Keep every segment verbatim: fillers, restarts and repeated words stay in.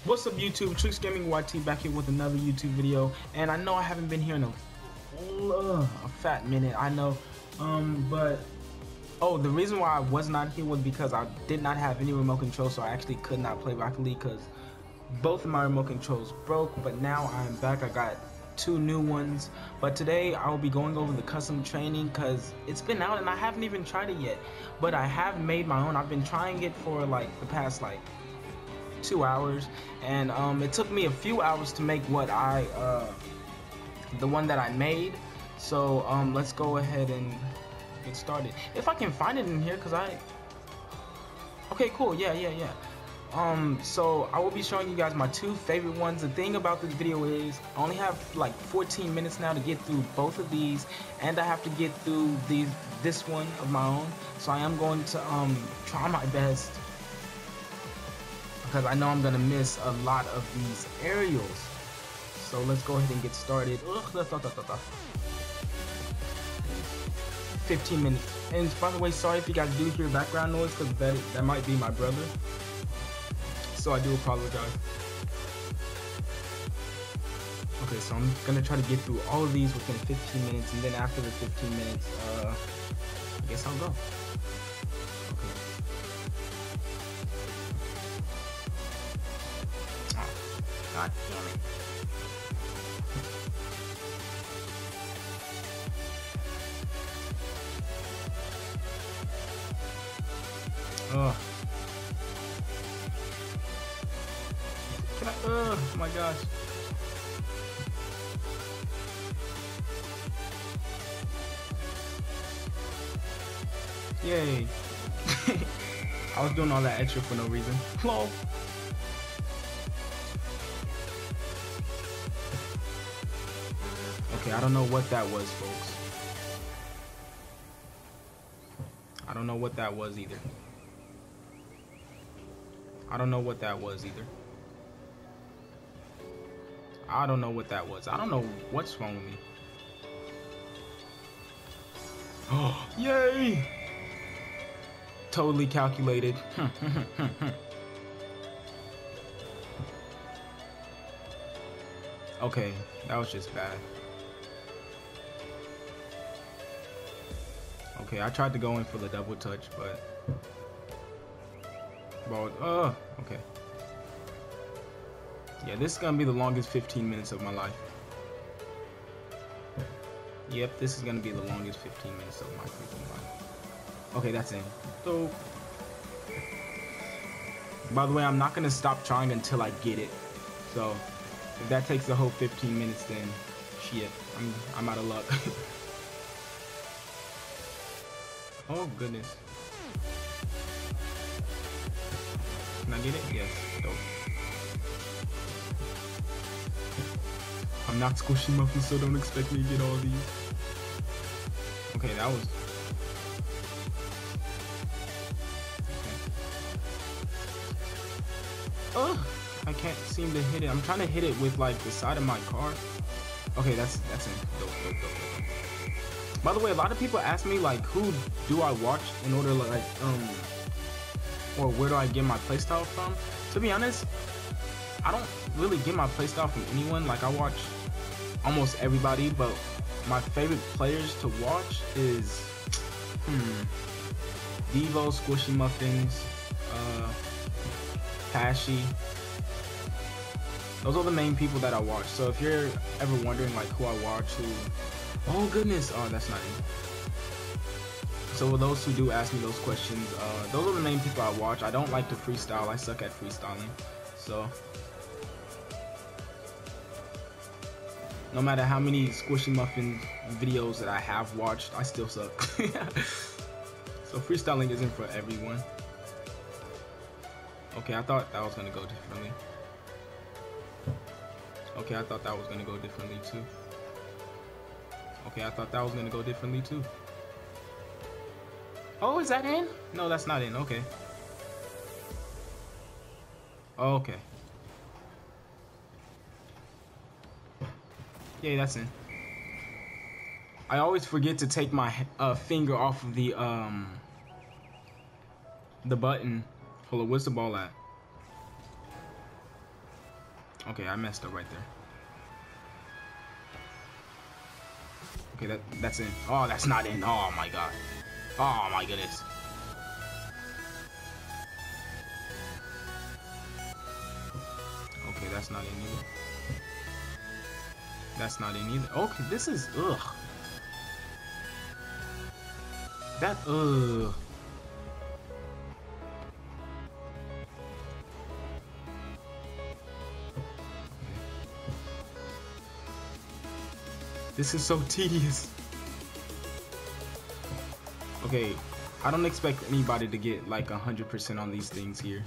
What's up YouTube, TrixxGamingYT back here with another YouTube video, and I know I haven't been here in a, uh, a fat minute, I know, um, but, oh, the reason why I was not here was because I did not have any remote control, so I actually could not play Rocket League because both of my remote controls broke, but now I'm back. I got two new ones, but today I will be going over the custom training because it's been out and I haven't even tried it yet, but I have made my own. I've been trying it for like the past like two hours, and um, it took me a few hours to make what I uh, the one that I made. So um, let's go ahead and get started. If I can find it in here, cause I okay, cool, yeah, yeah, yeah. Um, so I will be showing you guys my two favorite ones. The thing about this video is I only have like fourteen minutes now to get through both of these, and I have to get through these this one of my own. So I am going to um try my best, because I know I'm gonna miss a lot of these aerials. So let's go ahead and get started. fifteen minutes. And by the way, sorry if you guys do hear background noise, because that that might be my brother. So I do apologize. Okay, so I'm gonna try to get through all of these within fifteen minutes, and then after the fifteen minutes, uh, I guess I'll go. Okay. God damn it. Ugh. Can I, oh my gosh. Yay. I was doing all that extra for no reason. Lol. Okay, I don't know what that was, folks. I don't know what that was either. I don't know what that was either. I don't know what that was. I don't know what's wrong with me. Oh, yay! Totally calculated. Okay, that was just bad. Okay, I tried to go in for the double touch, but well, uh, okay. Yeah, this is gonna be the longest fifteen minutes of my life. Yep, this is gonna be the longest fifteen minutes of my freaking life. Okay, that's in. So, by the way, I'm not gonna stop trying until I get it. So, if that takes the whole fifteen minutes, then shit, I'm I'm out of luck. Oh goodness. Can I get it? Yes. Dope. I'm not squishy muffin, so don't expect me to get all these. Okay, that was. Okay. Ugh! I can't seem to hit it. I'm trying to hit it with like the side of my car. Okay, that's that's it. Dope, dope, dope, dope. By the way, a lot of people ask me like, who do I watch in order to like um, or where do I get my playstyle from? To be honest, I don't really get my playstyle from anyone. Like, I watch almost everybody, but my favorite players to watch is hmm Devo, Squishy Muffins, uh, Pashy. Those are the main people that I watch. So if you're ever wondering like who I watch, who, oh goodness, oh that's not it. So for those who do ask me those questions, uh, those are the main people I watch. I don't like to freestyle. I suck at freestyling. So no matter how many Squishy Muffin videos that I have watched, I still suck. So freestyling isn't for everyone. Okay, I thought that was gonna go differently. Okay, I thought that was gonna go differently too. Okay, I thought that was gonna go differently too. Oh, is that in? No, that's not in. Okay. Okay. Yeah, that's in. I always forget to take my uh, finger off of the um the button. Hold on, where's the ball at? Okay, I messed up right there. Okay, that that's in. Oh, that's not in. Oh my god. Oh my goodness. Okay, that's not in either. That's not in either. Okay, this is ugh. That ugh. This is so tedious. Okay, I don't expect anybody to get like a hundred percent on these things here.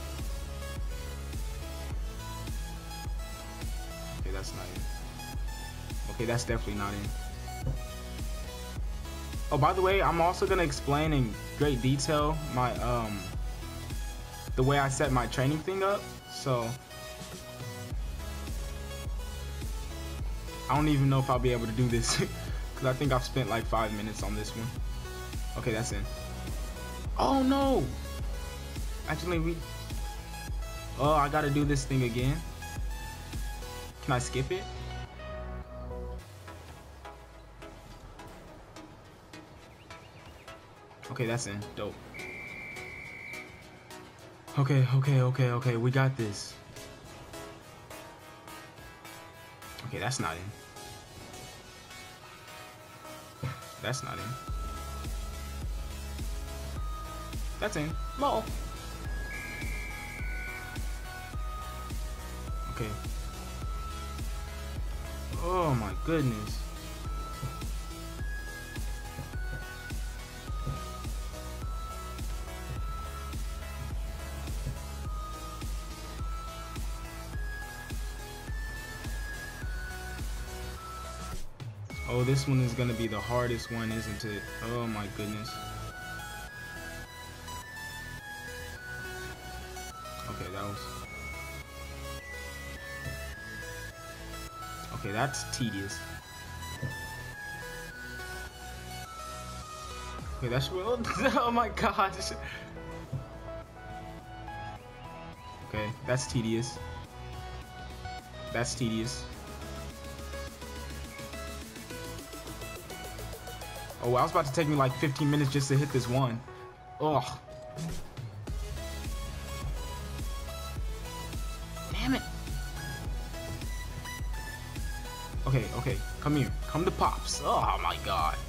Okay, that's not in. Okay, that's definitely not in. Oh, by the way, I'm also gonna explain in great detail my um the way I set my training thing up. So I don't even know if I'll be able to do this because I think I've spent like five minutes on this one. Okay, that's in. Oh no! Actually, we. Oh, I gotta do this thing again. Can I skip it? Okay, that's in. Dope. Okay, okay, okay, okay. We got this. Okay, that's not in. That's not in. That's in. Lol. Okay. Oh my goodness. Oh, this one is gonna be the hardest one, isn't it? Oh my goodness. Okay, that was... Okay, that's tedious. Okay, that's... Oh my gosh. Okay, that's tedious. That's tedious. Oh, I was about to take me like fifteen minutes just to hit this one. Ugh. Damn it. Okay, okay. Come here. Come to Pops. Oh my god.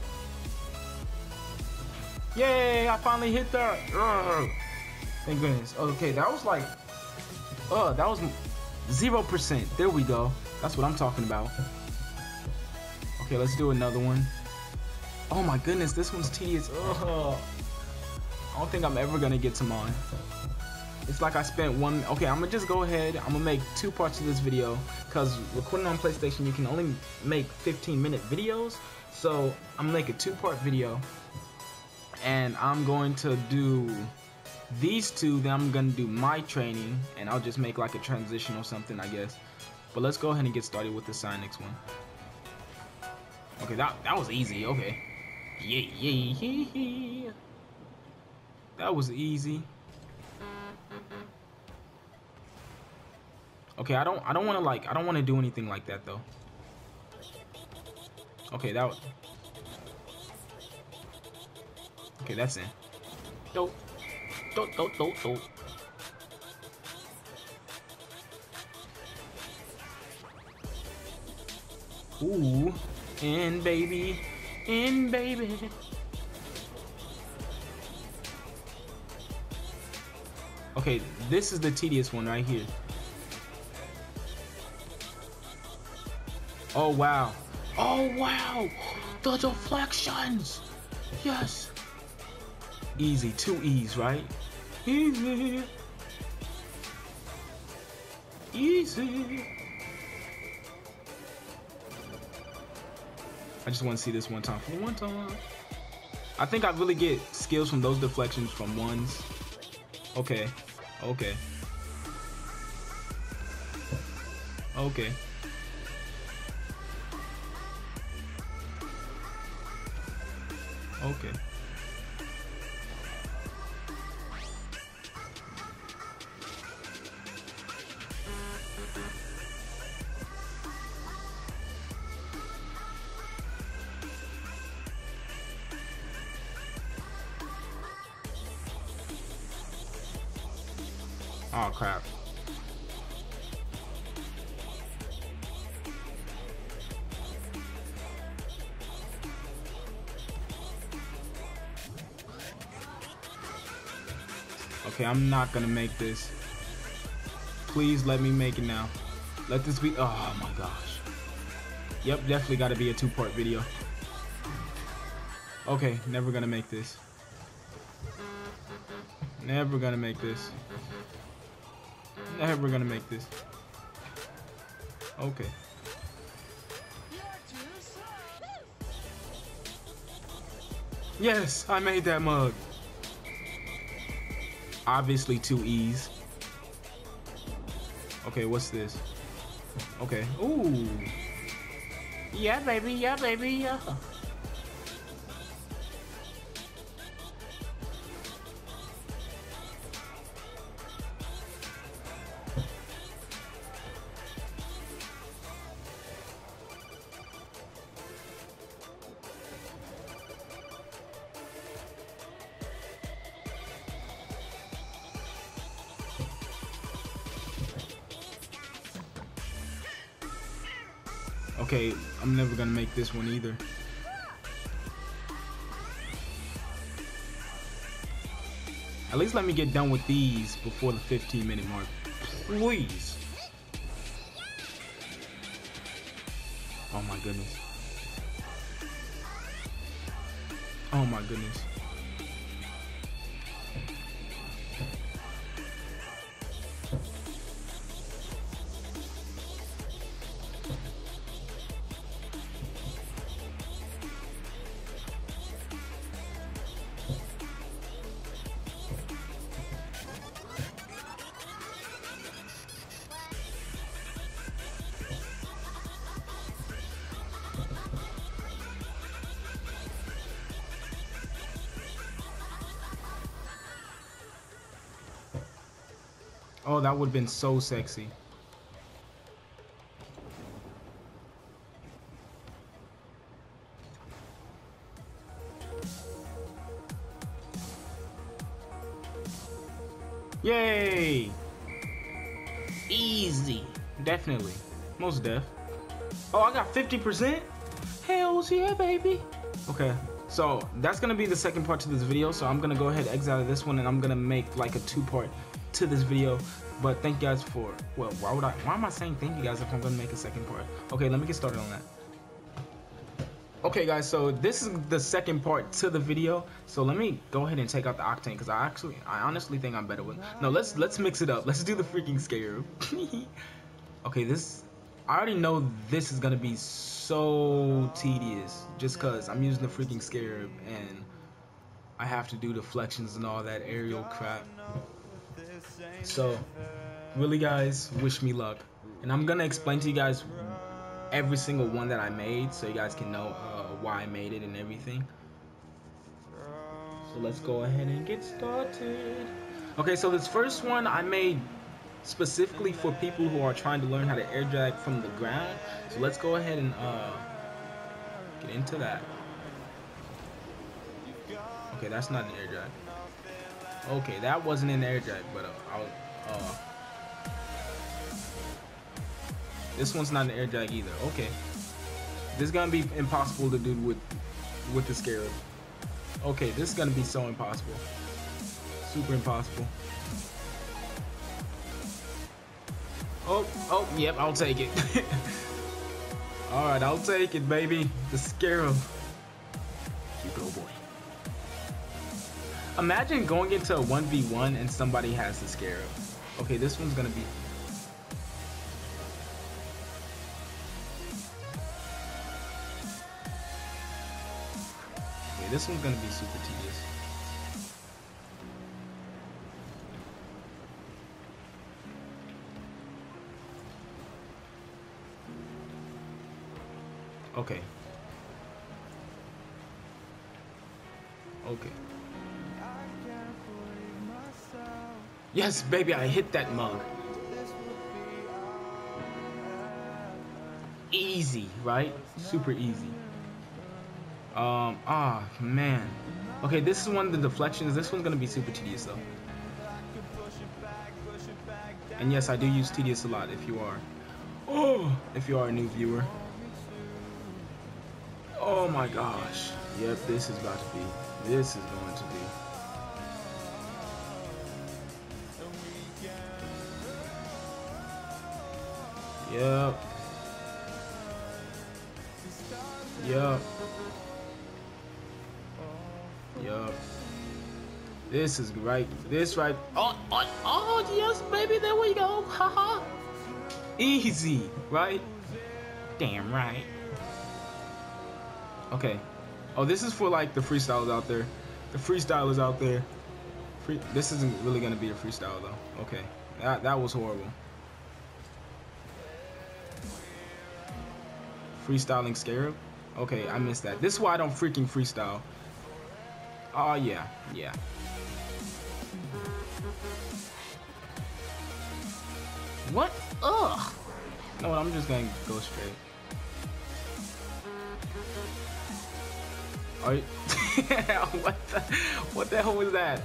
Yay, I finally hit that. Ugh. Thank goodness. Okay, that was like... Oh, that was zero percent. There we go. That's what I'm talking about. Okay, let's do another one. Oh my goodness, this one's tedious. Ugh. I don't think I'm ever gonna get to mine. It's like I spent one. Okay, I'm gonna just go ahead. I'm gonna make two parts of this video because recording on PlayStation, you can only make fifteen minute videos. So I'm gonna make a two-part video, and I'm going to do these two. Then I'm gonna do my training, and I'll just make like a transition or something, I guess. But let's go ahead and get started with the Cynix one. Okay, that that was easy. Okay. Yeah, yeah, yeah, yeah. That was easy. Okay, I don't I don't want to like I don't want to do anything like that though. Okay, that was... Okay, that's in. Dope. Dope, dope, dope, dope. Ooh, in baby. In baby. Okay, this is the tedious one right here. Oh wow. Oh wow. The deflections. Yes. Easy, two E's, right? Easy. Easy. I just want to see this one time for one time. I think I really get skills from those deflections from ones. Okay. Okay. Okay. Okay. Oh crap. Okay, I'm not gonna make this. Please let me make it now. Let this be. Oh my gosh. Yep, definitely gotta be a two-part video. Okay, never gonna make this. Never gonna make this. Never gonna make this. Okay. Yes, I made that mug. Obviously two E's. Okay, what's this? Okay. Ooh. Yeah, baby. Yeah, baby. Yeah. Okay, I'm never gonna make this one either. At least let me get done with these before the fifteen minute mark. Please. Oh my goodness. Oh my goodness. Oh, that would have been so sexy. Yay! Easy. Definitely. Most def. Oh, I got fifty percent? Hells yeah, baby. Okay. So that's gonna be the second part to this video. So I'm gonna go ahead and exit out of this one, and I'm gonna make like a two-part to this video. But thank you guys for, well, why would I, why am I saying thank you guys if I'm gonna make a second part? Okay, let me get started on that. Okay guys, so this is the second part to the video. So let me go ahead and take out the octane, because I actually, I honestly think I'm better with, no, let's let's mix it up. Let's do the freaking scarab. Okay, this, I already know this is gonna be so tedious, just because I'm using the freaking scarab and I have to do deflections and all that aerial crap. So really guys, wish me luck, and I'm gonna explain to you guys every single one that I made so you guys can know uh, why I made it and everything. So let's go ahead and get started. Okay, so this first one I made specifically for people who are trying to learn how to air drag from the ground. So let's go ahead and uh, get into that. Okay, that's not an air drag. Okay, that wasn't an air drag, but uh, I'll, uh, this one's not an air drag either. Okay, this is gonna be impossible to do with with the scarab. Okay, this is gonna be so impossible, super impossible. Oh, oh, yep, I'll take it. All right, I'll take it, baby. The scarab. You go, boy. Imagine going into a one v one and somebody has the scarab. Okay, this one's gonna be. Okay, this one's gonna be super tedious. Okay. Okay. Yes, baby, I hit that mug. Easy, right? Super easy. Um, ah, man. Okay, this is one of the deflections. This one's gonna be super tedious, though. And yes, I do use tedious a lot if you are. Oh, if you are a new viewer. Oh my gosh. Yep, this is about to be. This is going to be. Yep. Yep. Yep. This is right. This right. Oh, oh, oh, yes, baby. There we go. Haha. Easy, right? Damn right. Okay. Oh, this is for like the freestylers out there. The freestylers out there. Free this isn't really gonna be a freestyle though. Okay. That that was horrible. Freestyling Scarab? Okay, I missed that. This is why I don't freaking freestyle. Oh yeah, yeah. What? Ugh. You know what? I'm just gonna go straight. Are you what the what the hell was that?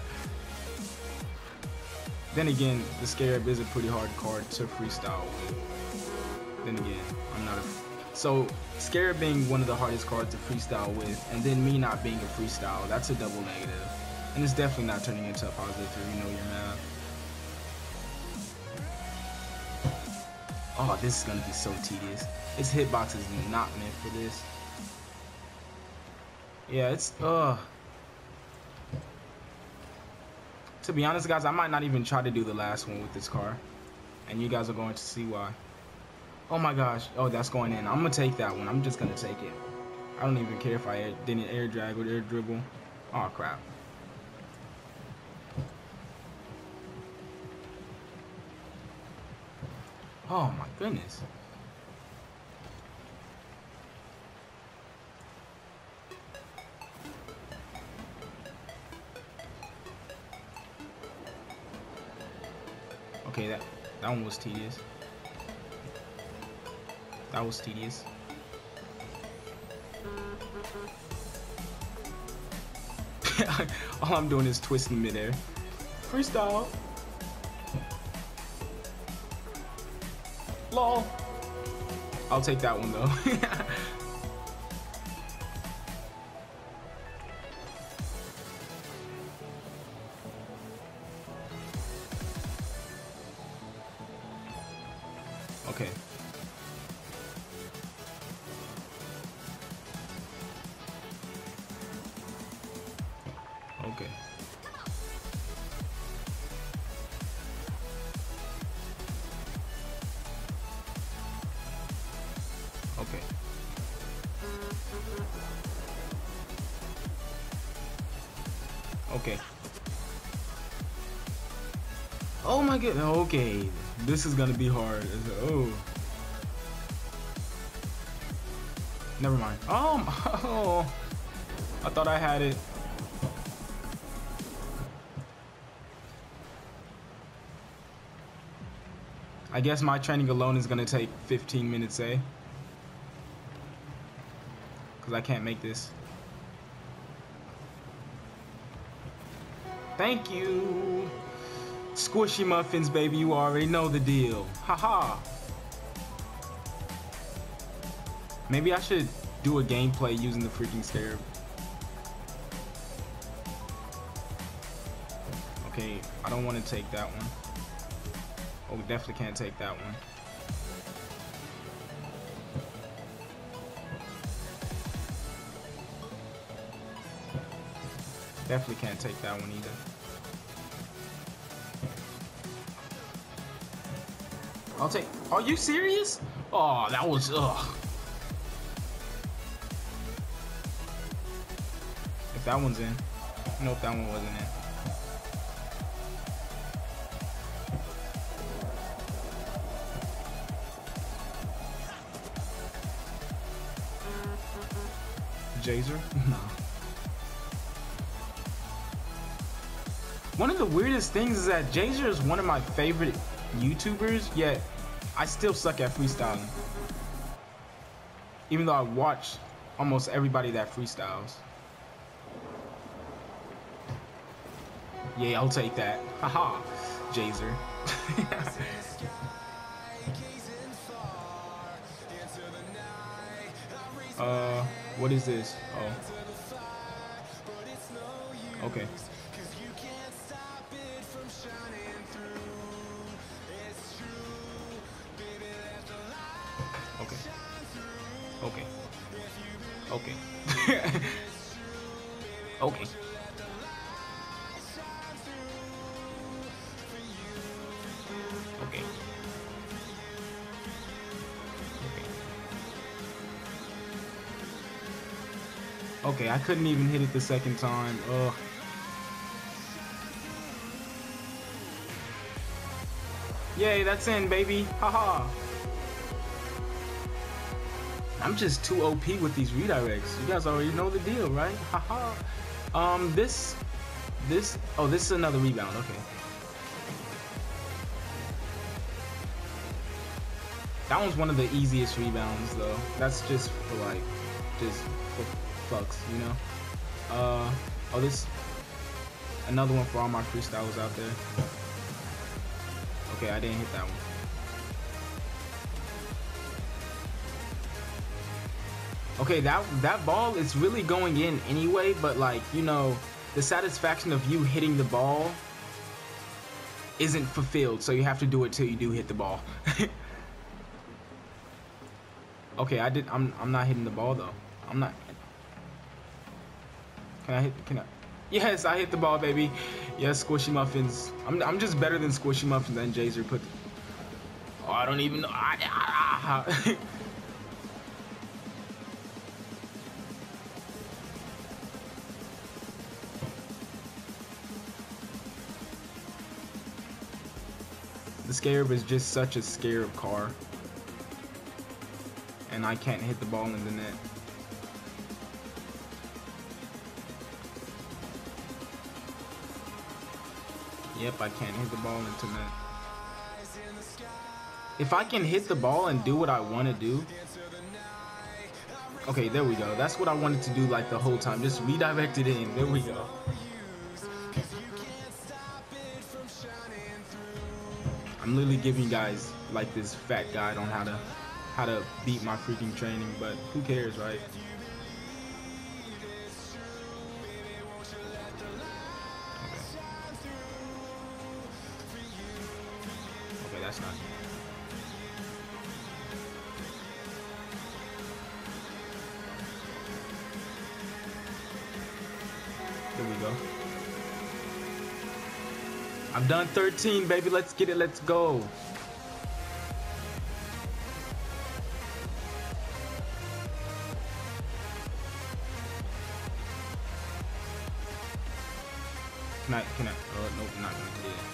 Then again, the Scarab is a pretty hard card to freestyle with. Then again, I'm not a so Scarab being one of the hardest cards to freestyle with, and then me not being a freestyle, that's a double negative. And it's definitely not turning into a positive through, you know your math. Oh, this is gonna be so tedious. This hitbox is not meant for this. Yeah, it's uh to be honest guys, I might not even try to do the last one with this car. And you guys are going to see why. Oh my gosh. Oh, that's going in. I'm gonna take that one. I'm just gonna take it. I don't even care if I air, didn't air drag or air dribble. Oh crap. Oh my goodness. Okay, that that one was tedious. That was tedious. All I'm doing is twisting midair. Freestyle. Lol. I'll take that one though. Okay. Okay. Okay. Okay. Oh my god. Okay. This is gonna be hard. Oh. Never mind. Oh, oh. I thought I had it. I guess my training alone is gonna take fifteen minutes, eh? Because I can't make this. Thank you. Squishy muffins, baby. You already know the deal. Haha. Maybe I should do a gameplay using the freaking Scarab. Okay, I don't want to take that one. Oh, definitely can't take that one. Definitely can't take that one either. I'll take. Are you serious? Oh, that was ugh. If that one's in. Nope, that one wasn't in. Jazer? No. One of the weirdest things is that Jazer is one of my favorite YouTubers, yet I still suck at freestyling. Even though I watch almost everybody that freestyles. Yeah, I'll take that. Haha, Jazer. What is this? Oh. Okay. Okay. Okay. Okay. Okay. Okay. Okay, I couldn't even hit it the second time. Ugh. Yay, that's in, baby. Haha. I'm just too O P with these redirects. You guys already know the deal, right? Haha. Um, this, this, oh, this is another rebound. Okay. That one's one of the easiest rebounds, though. That's just for like, just for fucks, you know. Uh, oh, this, another one for all my freestyles out there. Okay, I didn't hit that one. Okay, that that ball is really going in anyway, but like, you know, the satisfaction of you hitting the ball isn't fulfilled, so you have to do it till you do hit the ball. Okay, I did. I'm I'm not hitting the ball though. I'm not. Can I hit? Can I? Yes, I hit the ball, baby. Yes, Squishy Muffins. I'm I'm just better than Squishy Muffins and Jazer put. The, oh, I don't even know. I, I, I, The Scarab is just such a scarab car. And I can't hit the ball in the net. Yep, I can't hit the ball into net. If I can hit the ball and do what I want to do. Okay, there we go. That's what I wanted to do like the whole time. Just redirect it in. There we go. I'm literally giving you guys like this fat guide on how to how to beat my freaking training, but who cares, right? Okay. Okay, that's not. There we go. I've done thirteen, baby. Let's get it. Let's go. Can I? Can I? Oh, nope, I'm not gonna do it.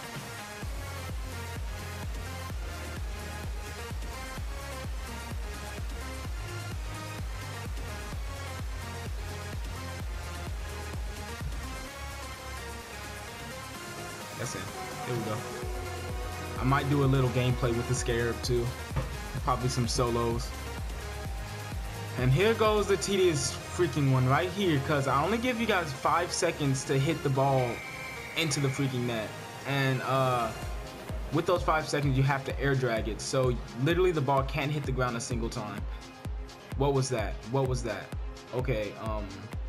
That's it. There we go. I might do a little gameplay with the Scarab too. Probably some solos. And here goes the tedious freaking one right here, because I only give you guys five seconds to hit the ball into the freaking net. And uh, with those five seconds, you have to air drag it. So literally the ball can't hit the ground a single time. What was that? What was that? Okay, um,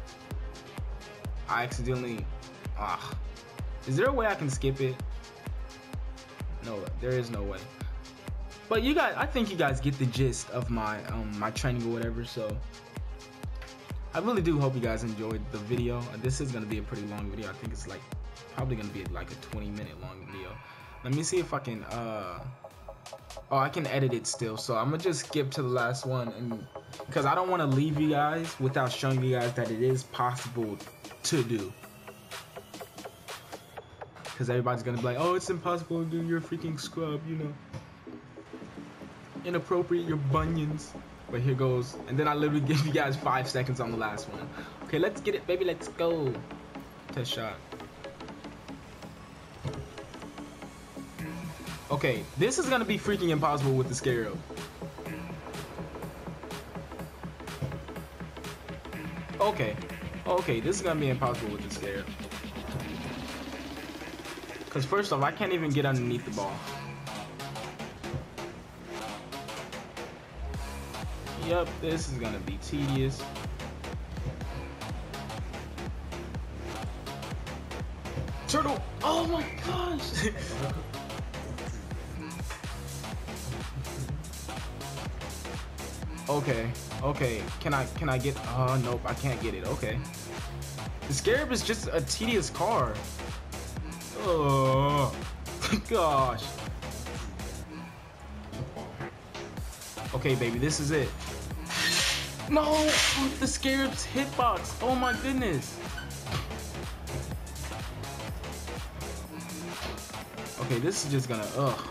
I accidentally, ah. Is there a way I can skip it? No, there is no way. But you guys, I think you guys get the gist of my um my training or whatever. So I really do hope you guys enjoyed the video. Uh, this is gonna be a pretty long video. I think it's like probably gonna be like a twenty minute long video. Let me see if I can. Uh, oh, I can edit it still. So I'm gonna just skip to the last one, and because I don't want to leave you guys without showing you guys that it is possible to do. Because everybody's gonna be like, oh, it's impossible to do, your freaking scrub, you know. Inappropriate, your bunions. But here goes. And then I literally give you guys five seconds on the last one. Okay, let's get it, baby. Let's go. Test shot. Okay, this is gonna be freaking impossible with the Scarab. Okay. Okay, this is gonna be impossible with the Scarab. Because first off, I can't even get underneath the ball. Yep, this is gonna be tedious. turtle. Oh my gosh. Okay, okay. Can I can I get? Oh nope, I can't get it. Okay. The Scarab is just a tedious car. Oh gosh. Okay, baby, this is it. No, the Scarab's hitbox. Oh my goodness. Okay, this is just gonna ugh.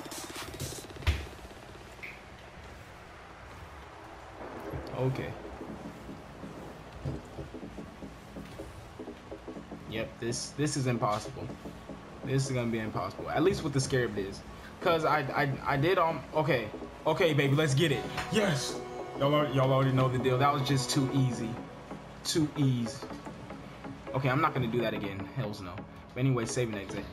Okay. Yep, this this is impossible. This is gonna be impossible. At least with the Scarab it is. Cause I I I did um okay. Okay, baby, let's get it. Yes! Y'all already, y'all already know the deal. That was just too easy. Too easy. Okay, I'm not gonna do that again. Hells no. But anyway, save and exit.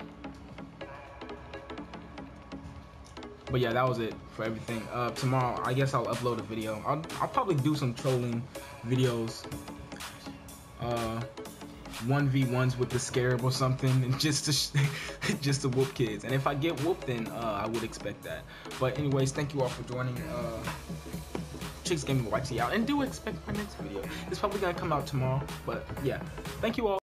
But yeah, that was it for everything. Uh, tomorrow, I guess I'll upload a video. I'll, I'll probably do some trolling videos. Uh, one v ones with the Scarab or something, and just to just to whoop kids. And if I get whooped, then uh, I would expect that. But anyways, thank you all for joining. Uh, TrixxGamingYT out, and do expect my next video. It's probably gonna come out tomorrow. But yeah, thank you all.